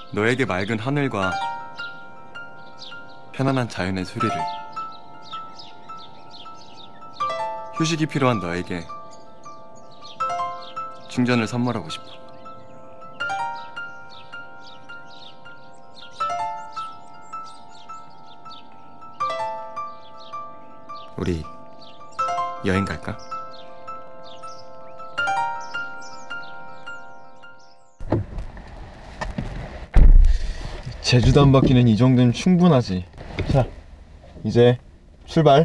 너에게 맑은 하늘과 편안한 자연의 소리를, 휴식이 필요한 너에게 충전을 선물하고 싶어. 우리 여행 갈까? 제주도 한 바퀴는 이 정도면 충분하지. 자, 이제 출발.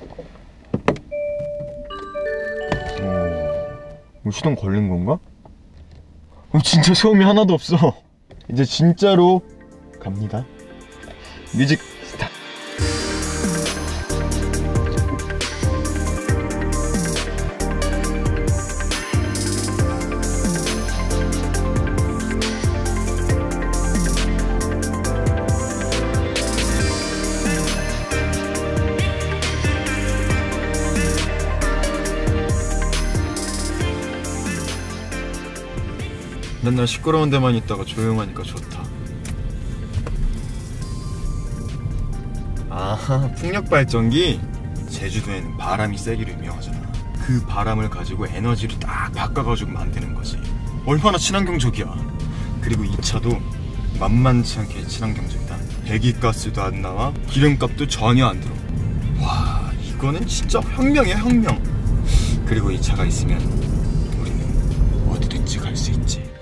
뭐 시동 걸린 건가? 진짜 소음이 하나도 없어. 이제 진짜로 갑니다. 뮤직 스타트. 맨날 시끄러운 데만 있다가 조용하니까 좋다. 아, 풍력발전기? 제주도에는 바람이 세기로 유명하잖아. 그 바람을 가지고 에너지를 딱 바꿔가지고 만드는 거지. 얼마나 친환경적이야. 그리고 이 차도 만만치 않게 친환경적이다. 배기가스도 안 나와, 기름값도 전혀 안 들어. 와, 이거는 진짜 혁명이야, 혁명. 그리고 이 차가 있으면 우리는 어디든지 갈 수 있지.